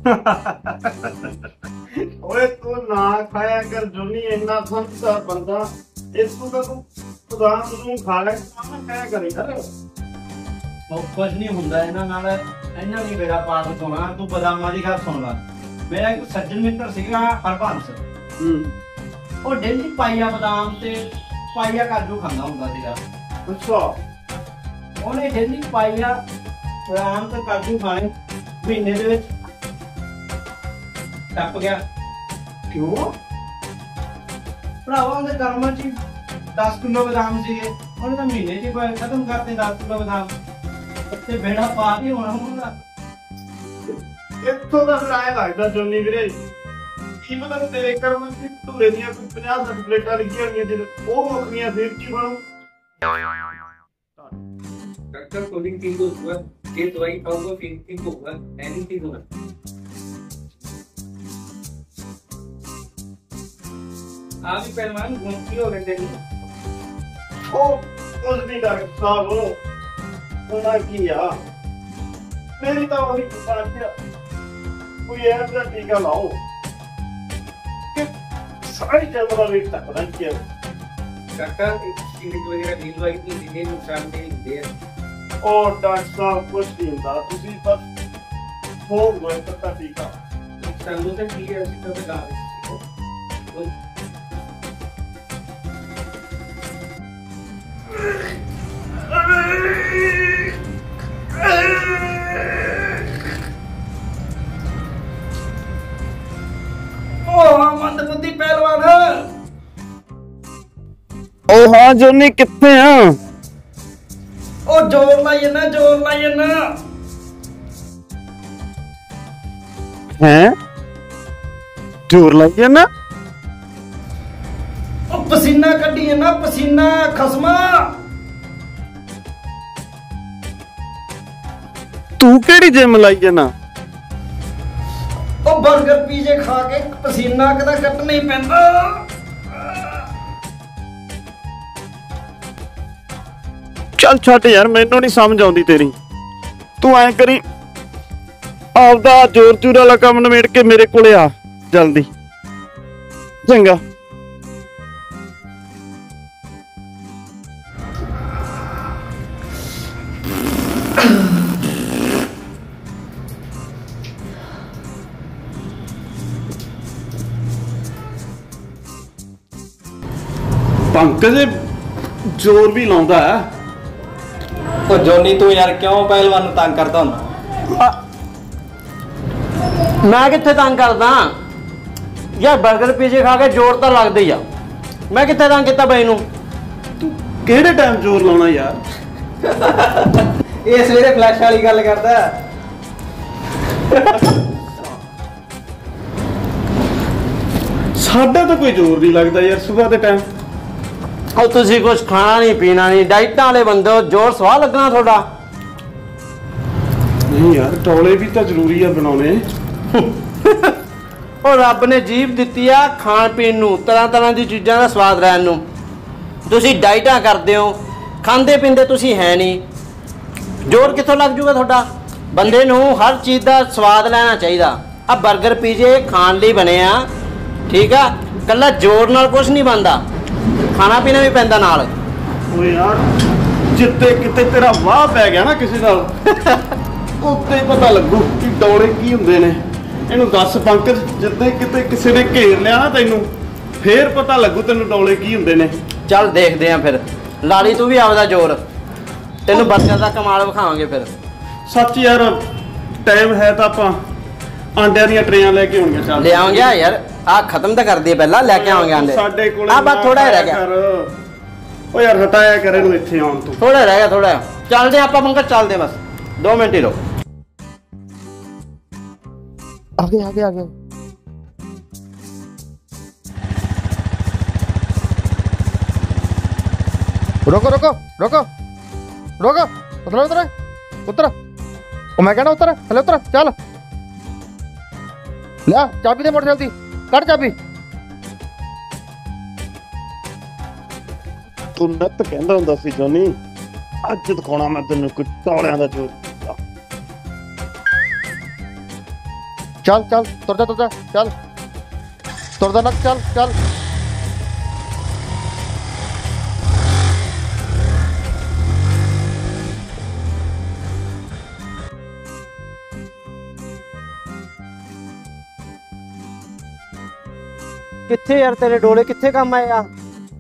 ओए तू ना खाया कर जोनी, इन्ना समझदार बंदा। इसको तो तू बादाम तू खा ले, ना खाया करी यार। कुछ नहीं हुंदा इन्हां नाल, इन्हां दी बेड़ा पार होना। तू बादामां दी गल सुन ला। मेरा एक सज्जन मित्र सीगा हरबंस, ਉਹ ਡੇਲੀ ਪਾਈਆ ਬਦਾਮ ਤੇ ਪਾਈਆ ਕਾਜੂ ਖਾਂਦਾ ਹੁੰਦਾ ਸੀਗਾ। ਅੱਛਾ, ਉਹਨੇ ਡੇਲੀ ਪਾਈਆ ਬਦਾਮ ਤੇ ਕਾਜੂ ਖਾਣੇ, ਮਹੀਨੇ ਦੇ ਵਿੱਚ ਟੱਪ ਗਿਆ। ਕਿਉਂ? ਭਰਾਵਾਂ ਦੇ ਕਰਮਾਂ 'ਚ 10 ਕਿਲੋ ਬਦਾਮ ਸੀਗੇ, ਉਹਨੇ ਤਾਂ ਮਹੀਨੇ 'ਚ ਖਤਮ ਕਰਤੇ 10 ਕਿਲੋ ਬਦਾਮ। ਤੇ ਬੇੜਾ ਪਾਰ ਹੀ ਹੋਣਾ ਹੁੰਦਾ। ਇੱਥੋਂ ਦਾ ਫਿਰ ਆਇਆ ਲੱਗਦਾ ਜੋਨੀ ਵੀਰੇ, ਕੀ ਮਤਲਬ ਤੇਰੇ ਕਰਮਾਂ 'ਚ ਧੂਰੇ ਦੀਆਂ 50-60 ਪਲੇਟਾਂ ਲੱਗੀਆਂ ਹੋਈਆਂ, ਜੇ ਉਹ ਮੁੱਕੀਆਂ ਫਿਰ ਕੀ ਬਣੂ? डॉक्टर कोडिंग ठीक होगा, ये दवाई खाऊंगा फिर ठीक होगा, एनीथिंग होगा। आप ही पहलवान घूमती हो गए दिन। ਉਹ ਕੁਝ ਨਹੀਂ ਡਾਕਟਰ ਸਾਹਿਬ, ਉਹਨਾਂ ਕੀ ਆ, ਮੇਰੀ ਤਾਂ ਉਹੀ ਪਸੰਦ ਆ, ਕੋਈ ਐਪ ਦਾ ਟੀਕਾ ਲਾਓ ਕਿ ਸਾਰੀ ਜਨਮ ਦਾ ਵੇਟ ਤੱਕ ਨਾ ਕੀ डॉक्टर क्लिनिक वगैरह भी दवाई की दीजिए, नुकसान नहीं होते हैं। ਉਹ ਡਾਕਟਰ ਸਾਹਿਬ ਕੁਝ ਨਹੀਂ ਹੁੰਦਾ, ਤੁਸੀਂ ਬਸ ਹੋ ਗਏ ਪਤਾ ਟੀਕਾ। संगो से ठीक है, उसी तरह गा रहे ਮੰਦਬੁੱਧੀ ਪਹਿਲਵਾਨ। ਉਹ ਹਾਂ ਜੋਨੀ, ਕਿੱਥੇ ਆ? ਉਹ ਜ਼ੋਰ ਲਾਈ ਨਾ, ਜ਼ੋਰ ਲਾਈ ਨਾ। ਹੈ ਜ਼ੋਰ ਲਾਈ ਨਾ? ਉਹ ਪਸੀਨਾ ਕੱਢੀ ਨਾ, ਪਸੀਨਾ ਖਸਮਾ। ਤੂੰ ਕਿਹੜੀ ਜਿਮ ਲਾਈ ਜਾਣਾ? ਉਹ 버ਗਰ ਪੀਜੇ ਖਾ ਕੇ ਪਸੀਨਾ ਕਿਦਾ ਕੱਟਣਾ ਹੀ ਪੈਂਦਾ। ਚੱਲ ਛੱਡ ਯਾਰ, ਮੈਨੂੰ ਨਹੀਂ ਸਮਝ ਆਉਂਦੀ ਤੇਰੀ। ਤੂੰ ਐਂ ਕਰੀ, ਆਪਦਾ ਜ਼ੋਰ ਜ਼ੋਰ ਵਾਲਾ ਕੰਮ ਨਿਬੇੜ ਕੇ ਮੇਰੇ ਕੋਲੇ ਆ ਜਲਦੀ, ਚੰਗਾ? ਪੰਕਜ ਜ਼ੋਰ ਵੀ ਲਾਉਂਦਾ ਹੈ। ਉਹ ਜੋਨੀ ਤੂੰ ਯਾਰ ਕਿਉਂ ਪਹਿਲਵਾਨ ਨੂੰ ਤੰਗ ਕਰਦਾ ਹੁੰਦਾ? ਮੈਂ ਕਿੱਥੇ ਤੰਗ ਕਰਦਾ ਯਾਰ, 버ਗਰ ਪੀਜੇ ਖਾ ਕੇ ਜ਼ੋਰ ਤਾਂ ਲੱਗਦਾ ਹੀ ਆ। ਮੈਂ ਕਿੱਥੇ ਤੰਗ ਕੀਤਾ ਬਾਈ ਨੂੰ? ਕਿਹੜੇ ਟਾਈਮ ਜ਼ੋਰ ਲਾਉਣਾ ਯਾਰ? ਇਹ ਸਵੇਰੇ ਫਲੈਸ਼ ਵਾਲੀ ਗੱਲ ਕਰਦਾ। ਸਾਡਾ ਤਾਂ ਕੋਈ ਜ਼ੋਰ ਨਹੀਂ ਲੱਗਦਾ ਯਾਰ ਸਵੇਰ ਦੇ ਟਾਈਮ। ਉਹ ਤੁਸੀਂ ਕੁਝ ਖਾਣਾ ਨਹੀਂ ਪੀਣਾ ਨਹੀਂ, ਡਾਈਟਾਂ ਵਾਲੇ ਬੰਦੇ ਹੋ, ਜ਼ੋਰ ਸਵਾਹ ਲੱਗਣਾ ਤੁਹਾਡਾ। ਨਹੀਂ ਯਾਰ, ਟੋਲੇ ਵੀ ਤਾਂ ਜ਼ਰੂਰੀ ਆ ਬਣਾਉਣੇ। ਉਹ ਰੱਬ ਨੇ ਜੀਭ ਦਿੱਤੀ ਆ ਖਾਣ ਪੀਣ ਨੂੰ, ਤਰ੍ਹਾਂ ਤਰ੍ਹਾਂ ਦੀ ਚੀਜ਼ਾਂ ਦਾ ਸਵਾਦ ਲੈਣ ਨੂੰ। ਤੁਸੀਂ ਡਾਈਟਾਂ ਕਰਦੇ ਹੋ, ਖਾਂਦੇ ਪੀਂਦੇ ਤੁਸੀਂ ਹੈ ਨਹੀਂ, ਜ਼ੋਰ ਕਿੱਥੋਂ ਲੱਗ ਜੂਗਾ ਤੁਹਾਡਾ? ਬੰਦੇ ਨੂੰ ਹਰ ਚੀਜ਼ ਦਾ ਸਵਾਦ ਲੈਣਾ ਚਾਹੀਦਾ। ਆ 버ਗਰ ਪੀਜੇ ਖਾਣ ਲਈ ਬਣੇ ਆ, ਠੀਕ ਆ? ਕੱਲਾ ਜ਼ੋਰ ਨਾਲ ਕੁਝ ਨਹੀਂ ਬਣਦਾ, ਖਾਣਾ ਪੀਣਾ ਵੀ ਪੈਂਦਾ ਨਾਲ। ਓਏ ਯਾਰ, ਜਿੱਤੇ ਕਿਤੇ ਤੇਰਾ ਵਾਹ ਪੈ ਗਿਆ ਨਾ ਕਿਸੇ ਨਾਲ, ਉੱਤੇ ਪਤਾ ਲੱਗੂ ਕਿ ਡੋਲੇ ਕੀ ਹੁੰਦੇ ਨੇ। ਇਹਨੂੰ ਦੱਸ ਪੰਕਜ, ਜਿੱਤੇ ਕਿਤੇ ਕਿਸੇ ਨੇ ਘੇਰ ਲਿਆ ਨਾ ਤੈਨੂੰ, ਫੇਰ ਪਤਾ ਲੱਗੂ ਤੈਨੂੰ ਡੋਲੇ ਕੀ ਹੁੰਦੇ ਨੇ। ਚੱਲ ਦੇਖਦੇ ਆ ਫਿਰ, ਲਾਲੀ ਤੂੰ ਵੀ ਆਪਦਾ ਜ਼ੋਰ, ਤੈਨੂੰ ਬੱਚਿਆਂ ਦਾ ਕਮਾਲ ਵਿਖਾਵਾਂਗੇ ਫਿਰ। ਸੱਚ ਯਾਰ, ਟਾਈਮ ਹੈ ਤਾਂ ਆਪਾਂ ਆਂਡਿਆਂ ਦੀਆਂ ਟਰੇਆਂ ਲੈ ਕੇ ਆਉਣੀਆਂ। ਚੱਲ ਲੈ ਆਵਾਂਗੇ ਯਾਰ, ਆ ਖਤਮ ਤਾਂ ਕਰ ਦਈਏ ਪਹਿਲਾਂ, ਲੈ ਕੇ ਆਵਾਂਗੇ ਆਂਡੇ। ਸਾਡੇ ਕੋਲੇ ਆ ਬਸ ਥੋੜਾ ਰਹਿ ਗਿਆ। ਓ ਯਾਰ ਹਟਾਇਆ ਕਰ ਇਹਨੂੰ ਇੱਥੇ ਆਉਣ ਤੋਂ। ਥੋੜਾ ਰਹਿ ਗਿਆ, ਥੋੜਾ। ਚੱਲਦੇ ਆਪਾਂ ਪੰਕਜ, ਚੱਲਦੇ ਬਸ 2 ਮਿੰਟ ਹੀ ਰੁਕ। आगे आगे आगे। रोको रोको रोको रोको, उतरो उतरो उतरो। ओ मैं कहना उतर, थले उतर, चल ले चाबी दे मोटरसाइकिल दी, कट चाबी। ਤੂੰ ਨੱਤ ਕਹਿੰਦਾ ਹੁੰਦਾ ਸੀ ਜੋਨੀ, ਅੱਜ ਦਿਖਾਉਣਾ ਮੈਂ ਤੈਨੂੰ ਕੋਈ ਟੌਲਿਆਂ ਦਾ ਜੋਰ। ਚੱਲ ਚੱਲ ਤੁਰ ਜਾ ਚੱਲ ਤੁਰਦਾ ਨਾ ਚੱਲ ਚੱਲ। ਕਿੱਥੇ ਯਾਰ ਤੇਰੇ ਡੋਲੇ ਕਿੱਥੇ ਕੰਮ ਆਏ ਆ?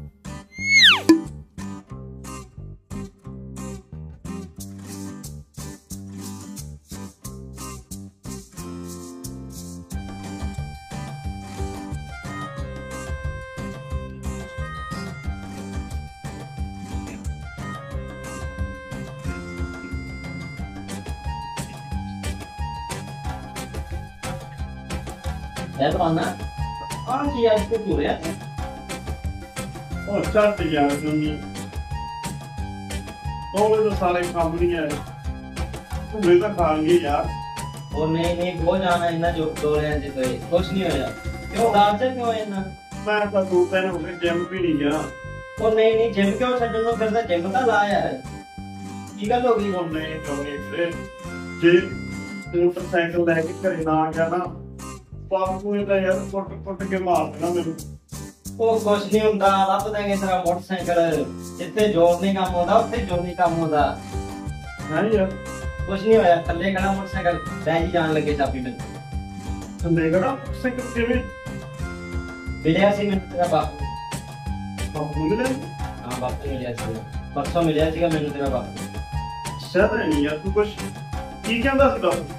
ਇਹ ਬਣਾ ਆ ਕੀ ਅੱਜ ਤੇ ਹੋ ਰਿਹਾ ਉਹ ਚੱਟ ਯਾਰ ਜੋਨੀ ਉਹ ਤਾਂ ਸਾਰੇ ਕੰਮ ਨਹੀਂ ਆਏ ਭੂਲੇ ਤਾਂ ਖਾਣਗੇ ਯਾਰ। ਉਹ ਨਹੀਂ ਬਹੁਤ ਜਾਣਾ ਇਹਨਾਂ ਜੋ ਡੋਲਿਆਂ ਚ ਤੇ ਕੁਛ ਨਹੀਂ ਹੋਇਆ ਕਿਉਂ ਦਾਲ ਚ ਕਿਉਂ ਇਹਨਾਂ ਮੈਂ ਤਾਂ 2 ਦਿਨ ਹੋ ਗਏ ਜਿਮ ਵੀ ਨਹੀਂ ਗਿਆ। ਉਹ ਨਹੀਂ ਜਿਮ ਕਿਉਂ ਛੱਡਣ ਨੂੰ ਫਿਰਦਾ ਜਿਮ ਤਾਂ ਲਾ ਯਾਰ ਕੀ ਗੱਲ ਹੋ ਗਈ ਹੁਣ ਨਹੀਂ ਜੋਨੀ ਫਿਰ ਜੇ ਮੋਟਰਸਾਈਕਲ ਲੈ ਕੇ ਘਰੇ ਨਾ ਗਿਆ ਨਾ ਬਾਪੂ ਇਹਦਾ ਯਾਰ ਕੁੱਟ ਕੇ ਮਾਰ ਦੇਣਾ ਮੈਨੂੰ। ਉਹ ਕੁਛ ਨਹੀਂ ਹੁੰਦਾ ਲੱਭ ਦਾਂਗੇ ਤੇਰਾ ਮੋਟਰਸਾਈਕਲ ਜਿੱਥੇ ਜੋਰ ਨਹੀਂ ਕੰਮ ਹੁੰਦਾ ਉੱਥੇ ਜੋਰ ਨਹੀਂ ਕੰਮ ਹੁੰਦਾ ਹੈ ਯਾਰ ਕੁਛ ਨਹੀਂ ਹੋਇਆ ਥੱਲੇ ਖੜਾ ਮੋਟਰਸਾਈਕਲ ਲੈ ਜੀ ਜਾਣ ਲੱਗੇ ਚਾਬੀ ਮੈਨੂੰ ਸੰਦੇਗੜਾ ਮੋਟਰਸਾਈਕਲ ਕਿਵੇਂ ਮਿਲਿਆ ਸੀ ਮੈਨੂੰ ਤੇਰਾ ਬਾਪੂ ਬਾਪੂ ਮਿਲੇ ਹਾਂ ਬਾਪੂ ਮਿਲਿਆ ਸੀ ਪਰਸੋਂ ਮਿਲਿਆ ਸੀਗਾ ਮੈਨੂੰ ਤੇਰਾ ਬਾਪੂ ਸ਼ਾਇਦ ਨਹੀਂ ਯਾਰ ਤੂੰ ਕੁਛ ਕੀ ਕਹਿੰਦਾ ਸੀ ਬਾਪੂ?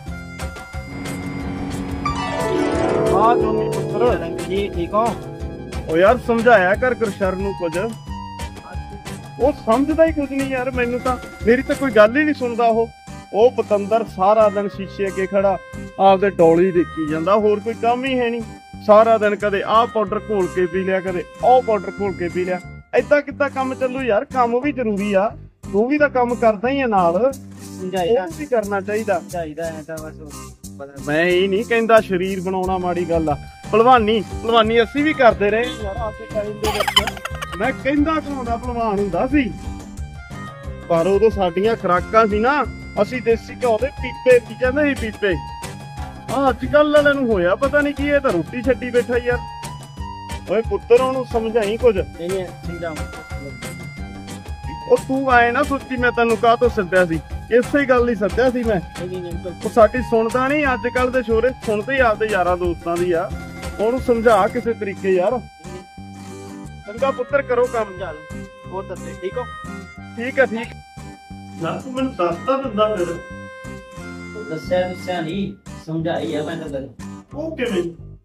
ਹਾਂ ਜੋਨੀ ਪੁੱਤਰ ਜੀ ਠੀਕ ਹੋ? ਉਹ ਯਾਰ ਸਮਝਾਇਆ ਕਰ ਗੁਰਸ਼ਰਨ ਨੂੰ ਕੁਝ ਉਹ ਸਮਝਦਾ ਹੀ ਕੁਝ ਨਹੀਂ ਯਾਰ। ਮੈਨੂੰ ਤਾਂ ਮੇਰੀ ਤਾਂ ਕੋਈ ਗੱਲ ਹੀ ਨਹੀਂ ਸੁਣਦਾ ਉਹ ਪਤੰਦਰ ਸਾਰਾ ਦਿਨ ਸ਼ੀਸ਼ੇ ਅੱਗੇ ਖੜਾ ਆਪਦੇ ਡੋਲੀ ਦੇਖੀ ਜਾਂਦਾ ਹੋਰ ਕੋਈ ਕੰਮ ਹੀ ਹੈ ਨਹੀਂ। ਸਾਰਾ ਦਿਨ ਕਦੇ ਆਹ ਪਾਊਡਰ ਘੋਲ ਕੇ ਪੀ ਲਿਆ ਕਦੇ ਉਹ ਪਾਊਡਰ ਘੋਲ ਕੇ ਪੀ ਲਿਆ। ਏਦਾਂ ਕਿੱਦਾਂ ਕੰਮ ਚੱਲੂ ਯਾਰ? ਕੰਮ ਵੀ ਜ਼ਰੂਰੀ ਆ ਤੂੰ ਵੀ ਤਾਂ ਕੰਮ ਕਰਦਾ ਹੀ ਆ ਨਾਲ ਸਮਝਾਈਦਾ ਉਹ ਵੀ ਕਰਨਾ ਚਾਹੀਦਾ। ਹੈ ਤਾਂ ਬਸ ਮੈਂ ਇਹ ਨਹੀਂ ਕਹਿੰਦਾ ਸਰੀਰ ਬਣਾਉਣਾ ਮਾੜੀ ਗੱਲ ਆ। ਭਲਵਾਨੀ ਅਸੀਂ ਵੀ ਕਰਦੇ ਰਹੇ ਯਾਰ ਆਸੇ ਟਾਈਮ ਦੇ ਵਿੱਚ। ਮੈਂ ਕਹਿੰਦਾ ਘਾਉਂਦਾ ਭਲਵਾਨ ਹੁੰਦਾ ਸੀ ਪਰ ਉਦੋਂ ਸਾਡੀਆਂ ਖੁਰਾਕਾਂ ਸੀ ਨਾ ਅਸੀਂ ਦੇਸੀ ਘਿਓ ਦੇ ਪੀਪੇ ਪੀ ਜਾਂਦੇ ਸੀ ਪੀਪੇ। ਅੱਜ ਕੱਲ ਵਾਲਿਆਂ ਨੂੰ ਹੋਇਆ ਪਤਾ ਨਹੀਂ ਕੀ ਇਹ ਤਾਂ ਰੋਟੀ ਛੱਡੀ ਬੈਠਾ ਯਾਰ। ਓਏ ਪੁੱਤਰ ਉਹਨੂੰ ਸਮਝਾਈ ਕੁਝ। ਨਹੀਂ ਸਮਝਾਵਾਂ ਉਹ ਤੂੰ ਆਏ ਨਾ ਸੋਚੀ ਮੈਂ ਤੈਨੂੰ ਕਾਹ ਤੋਂ ਸੱਦਿਆ ਸੀ ਇਸੇ ਗੱਲ ਲਈ ਸੱਦਿਆ ਸੀ ਮੈਂ। ਉਹ ਸਾਡੀ ਸੁਣਦਾ ਨਹੀਂ ਅੱਜ ਕੱਲ ਦੇ ਛੋਰੇ ਸੁਣਦੇ ਹੀ ਆਪਦੇ ਯਾਰਾਂ ਦੋਸਤਾਂ ਦੀ ਆ। ਉਹਨੂੰ ਸਮਝਾ ਕਿਸੇ ਤਰੀਕੇ ਯਾਰ। ਚੰਗਾ ਪੁੱਤਰ ਕਰੋ ਕੰਮ। ਚੱਲ ਹੋਰ ਦੱਸੇ ਠੀਕ ਹੋ? ਠੀਕ ਆ ਠੀਕ ਨਾ ਤੂੰ ਮੈਨੂੰ ਦੱਸਦਾ ਦਿੰਦਾ ਫਿਰ ਦੱਸਿਆ ਨਹੀਂ ਸਮਝਾਈ ਆ ਮੈਂ ਤਾਂ ਉਹ ਕਿਵੇਂ?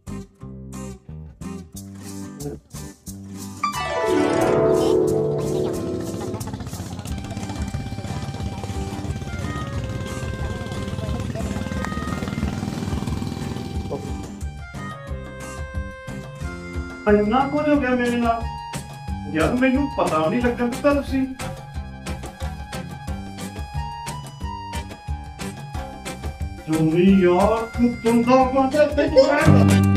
ਇੰਨਾ ਕੁਝ ਹੋ ਗਿਆ ਮੇਰੇ ਨਾਲ ਯਾਰ ਮੈਨੂੰ ਪਤਾ ਨਹੀਂ ਲੱਗਾ ਕਿ ਤੁਸੀਂ ਜੋਨੀ ਯਾਰ ਤੂੰ ਚੰਗਾ ਬੰਦਾ ਤੇ